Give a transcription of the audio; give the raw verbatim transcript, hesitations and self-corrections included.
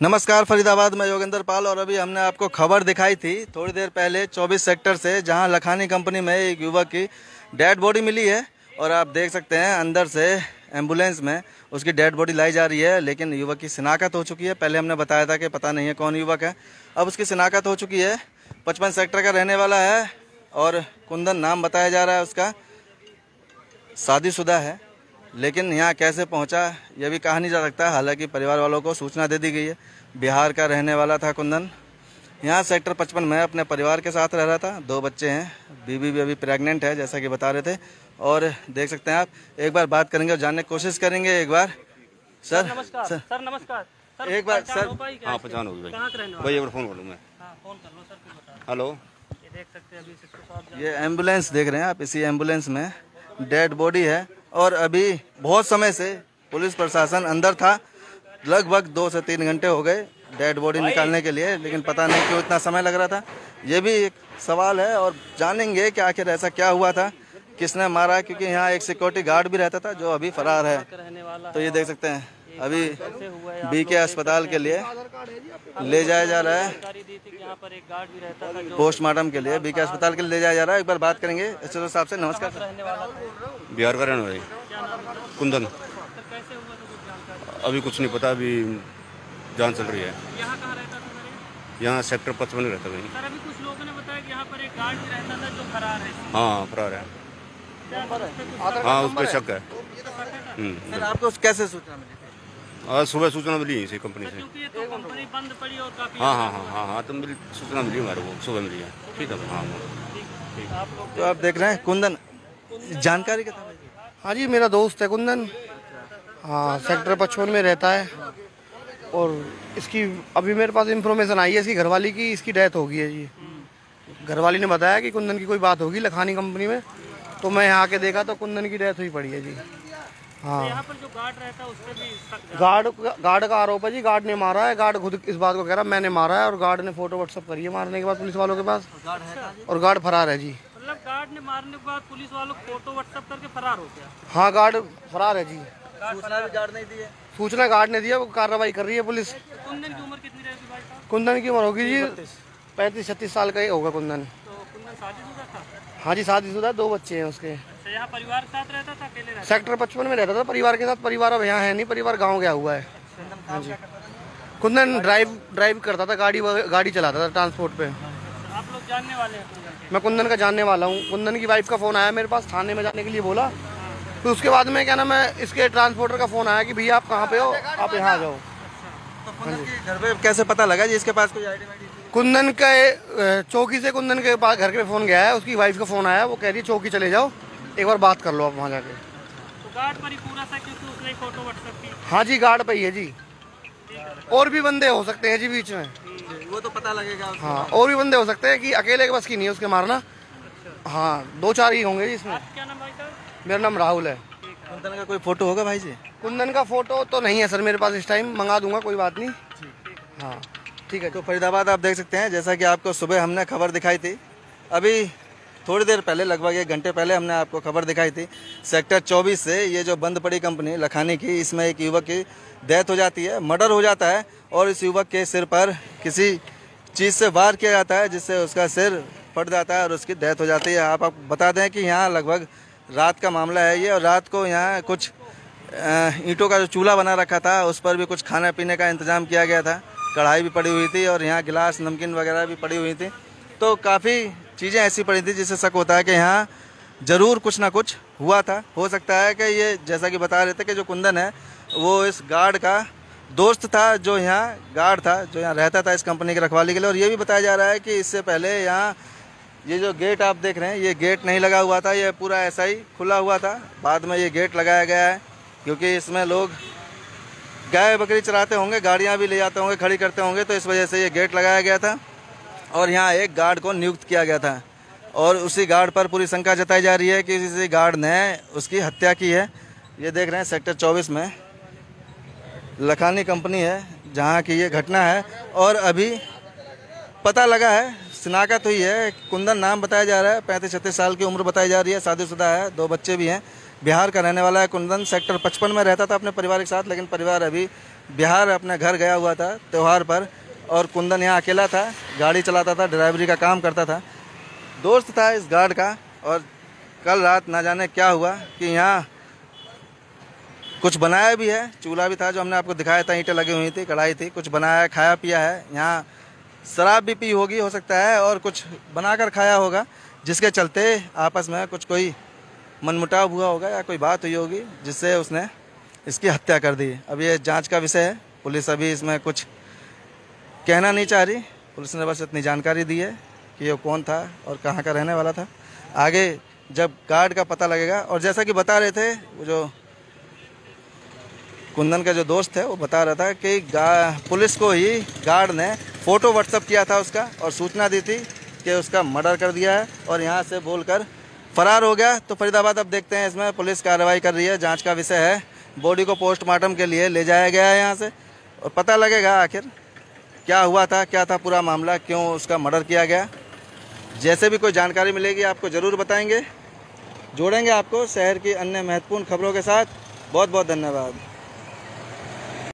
नमस्कार फरीदाबाद में योगेंद्र पाल। और अभी हमने आपको खबर दिखाई थी थोड़ी देर पहले चौबीस सेक्टर से, जहां लखानी कंपनी में एक युवक की डेड बॉडी मिली है। और आप देख सकते हैं अंदर से एम्बुलेंस में उसकी डेड बॉडी लाई जा रही है, लेकिन युवक की शिनाख्त हो चुकी है। पहले हमने बताया था कि पता नहीं है कौन युवक है, अब उसकी शिनाख्त हो चुकी है। पचपन सेक्टर का रहने वाला है और कुंदन नाम बताया जा रहा है उसका, शादीशुदा है। लेकिन यहाँ कैसे पहुँचा यह भी कहा नहीं जा सकता। हालांकि परिवार वालों को सूचना दे दी गई है। बिहार का रहने वाला था कुंदन, यहाँ सेक्टर पचपन में अपने परिवार के साथ रह रहा था। दो बच्चे हैं, बीवी भी अभी प्रेग्नेंट है जैसा कि बता रहे थे। और देख सकते हैं आप, एक बार बात करेंगे और जानने की कोशिश करेंगे। एक बार सर नमस्कार सर, सर नमस्कार सर, एक बार सर। हाँ पहचान होगी भाई, कहाँ के रहने वाले? भाई एक बार फोन कर लूँ मैं। हाँ फोन कर लो सर, फिर बता। हेलो, ये देख सकते हैं अभी सिस्टर साहब ये एम्बुलेंस देख रहे हैं आप, इसी एम्बुलेंस में डेड बॉडी है। और अभी बहुत समय से पुलिस प्रशासन अंदर था, लगभग दो से तीन घंटे हो गए डेड बॉडी निकालने के लिए, लेकिन पता नहीं क्यों इतना समय लग रहा था। ये भी एक सवाल है और जानेंगे कि आखिर ऐसा क्या हुआ था, किसने मारा, क्योंकि यहाँ एक सिक्योरिटी गार्ड भी रहता था जो अभी फरार है। तो ये देख सकते हैं अभी बी के अस्पताल के लिए ले जाया जा रहा है, पोस्टमार्टम के लिए बी के अस्पताल के लिए ले जाया जा रहा है। एक बार बात करेंगे एस एच ओ साहब से। नमस्कार सर। बिहार का रहने वाला कुंदन। अभी कुछ नहीं पता, अभी जान चल रही है। यहाँ कहाँ रहता था? यहाँ सेक्टर पचपन में रहता भाई। सर अभी कुछ लोगों ने बताया कि यहाँ पर एक गार्ड भी रहता था जो फरार है। हाँ फरार है, हाँ उस पर शक है। सर आपको कैसे सूचना मिली? आज सुबह सूचना मिली इसी कंपनी से। क्योंकि ये तो कंपनी बंद पड़ी और काफी। हाँ हाँ हाँ हाँ हाँ तो मिली सूचना मिली हमारे को, सुबह मिली है। ठीक है हाँ आप लोग तो आप देख रहे हैं कुंदन, जानकारी क्या था? हाँ जी, मेरा दोस्त है कुंदन। हाँ, सेक्टर पचपन में रहता है। और इसकी अभी मेरे पास इंफॉर्मेशन आई है इसकी घरवाली की, इसकी डेथ हो गई है जी। घरवाली ने बताया कि कुंदन की कोई बात होगी लखानी कंपनी में, तो मैं यहाँ आके देखा तो कुंदन की डेथ हुई पड़ी है जी। हाँ, यहाँ पर जो गार्ड रहता है उससे भी शक। गार्ड गार्ड का आरोप है जी, गार्ड ने मारा है। गार्ड खुद इस बात को कह रहा है मैंने मारा है, और गार्ड ने फोटो व्हाट्सअप करी है मारने के बाद पुलिस वालों के पास, और गार्ड फरार है जी। मतलब गार्ड ने मारने के बाद पुलिस वालों को फोटो व्हाट्सएप करके फरार हो गया। हाँ, गार्ड फरार है जी। सूचना भी गार्ड नहीं दी है? सूचना गार्ड ने दिया, वो कार्रवाई कर रही है पुलिस। कुंदन की उम्र कितनी रहेगी भाई साहब? कुंदन की उम्र होगी जी पैंतीस छत्तीस साल का ही होगा कुंदन। तो कुंदन शादीशुदा था? हाँ जी, शादीशुदा, दो बच्चे हैं उसके। अच्छा, यहाँ परिवार के साथ रहता था, अकेले रहता? सेक्टर पचपन में रहता था परिवार के साथ। परिवार अब यहाँ है नहीं, परिवार गांव गया हुआ है। हाँ जी, कुंदन ड्राइव ड्राइव करता था, गाड़ी गाड़ी चलाता था ट्रांसपोर्ट पे। आप लोग जानने वाले हैं कुंदन के? मैं कुंदन का जानने वाला हूँ। कुंदन की वाइफ का फ़ोन आया मेरे पास, थाने में जाने के लिए बोला। तो उसके बाद में क्या ना, मैं इसके ट्रांसपोर्टर का फ़ोन आया कि भैया आप कहाँ पे हो, आप यहाँ आ जाओ। तो कुंदन के घर पे कैसे पता लगा जी इसके पास कोई आईडी वाईडी? कुंदन के चौकी से कुंदन के पास घर के फ़ोन गया है, उसकी वाइफ का फ़ोन आया, वो कह रही है चौकी चले जाओ, एक बार बात कर लो आप वहाँ जाके। तो गार्ड पर ही पूरा था क्योंकि उसने फोटो व्हाट्सएप की? हाँ जी, गार्ड पे ही है जी। और भी बंदे हो सकते हैं जी बीच में, वो तो पता लगेगा। हाँ, और भी बंदे हो सकते हैं कि अकेले के बस की नहीं है उसके मारना। हाँ, दो चार ही होंगे जी इसमें। क्या नाम भाई साहब? मेरा नाम राहुल है। कुंदन का कोई फोटो होगा भाई जी? कुंदन का फोटो तो नहीं है सर मेरे पास इस टाइम, मंगा दूंगा, कोई बात नहीं। हाँ ठीक है। तो फरीदाबाद आप देख सकते हैं, जैसा कि आपको सुबह हमने खबर दिखाई थी, अभी थोड़ी देर पहले, लगभग एक घंटे पहले हमने आपको खबर दिखाई थी सेक्टर चौबीस से, ये जो बंद पड़ी कंपनी लखानी की, इसमें एक युवक की डेथ हो जाती है, मर्डर हो जाता है। और इस युवक के सिर पर किसी चीज़ से वार किया जाता है, जिससे उसका सिर फट जाता है और उसकी डेथ हो जाती है। आप, आप बता दें कि यहाँ लगभग रात का मामला है ये, और रात को यहाँ कुछ ईंटों का जो चूल्हा बना रखा था उस पर भी कुछ खाने पीने का इंतज़ाम किया गया था। कढ़ाई भी पड़ी हुई थी और यहाँ गिलास नमकीन वगैरह भी पड़ी हुई थी। तो काफ़ी चीज़ें ऐसी पड़ी थी जिससे शक होता है कि यहाँ ज़रूर कुछ ना कुछ हुआ था। हो सकता है कि ये, जैसा कि बता रहे थे कि जो कुंदन है वो इस गार्ड का दोस्त था, जो यहाँ गार्ड था, जो यहाँ रहता था इस कंपनी की रखवाली के लिए। और ये भी बताया जा रहा है कि इससे पहले यहाँ ये जो गेट आप देख रहे हैं, ये गेट नहीं लगा हुआ था, ये पूरा ऐसा ही खुला हुआ था। बाद में ये गेट लगाया गया है क्योंकि इसमें लोग गाय बकरी चराते होंगे, गाड़ियाँ भी ले जाते होंगे, खड़ी करते होंगे, तो इस वजह से ये गेट लगाया गया था। और यहाँ एक गार्ड को नियुक्त किया गया था और उसी गार्ड पर पूरी शंका जताई जा रही है कि किसी गार्ड ने उसकी हत्या की है। ये देख रहे हैं सेक्टर चौबीस में लखानी कंपनी है जहाँ की ये घटना है। और अभी पता लगा है, शिनाख्त हुई है, कुंदन नाम बताया जा रहा है, पैंतीस छत्तीस साल की उम्र बताई जा रही है, शादीशुदा है, दो बच्चे भी हैं, बिहार का रहने वाला है कुंदन। सेक्टर पचपन में रहता था अपने परिवार के साथ, लेकिन परिवार अभी बिहार अपने घर गया हुआ था त्यौहार पर, और कुंदन यहाँ अकेला था, गाड़ी चलाता था, ड्राइवरी का काम करता था, दोस्त था इस गार्ड का। और कल रात ना जाने क्या हुआ कि यहाँ कुछ बनाया भी है, चूल्हा भी था जो हमने आपको दिखाया था, ईंटें लगी हुई थी, कढ़ाई थी, कुछ बनाया, खाया पिया है। यहाँ शराब भी पी होगी हो सकता है, और कुछ बनाकर खाया होगा, जिसके चलते आपस में कुछ कोई मनमुटाव हुआ होगा या कोई बात हुई होगी जिससे उसने इसकी हत्या कर दी। अब ये जांच का विषय है, पुलिस अभी इसमें कुछ कहना नहीं चाह रही। पुलिस ने बस इतनी जानकारी दी है कि ये कौन था और कहाँ का रहने वाला था। आगे जब गार्ड का पता लगेगा, और जैसा कि बता रहे थे वो जो कुंदन का जो दोस्त है वो बता रहा था कि पुलिस को ही गार्ड ने फ़ोटो व्हाट्सअप किया था उसका, और सूचना दी थी कि उसका मर्डर कर दिया है, और यहाँ से बोलकर फरार हो गया। तो फरीदाबाद अब देखते हैं, इसमें पुलिस कार्रवाई कर रही है, जांच का विषय है। बॉडी को पोस्टमार्टम के लिए ले जाया गया है यहाँ से, और पता लगेगा आखिर क्या हुआ था, क्या था पूरा मामला, क्यों उसका मर्डर किया गया। जैसे भी कोई जानकारी मिलेगी आपको ज़रूर बताएंगे, जोड़ेंगे आपको शहर की अन्य महत्वपूर्ण खबरों के साथ। बहुत बहुत धन्यवाद।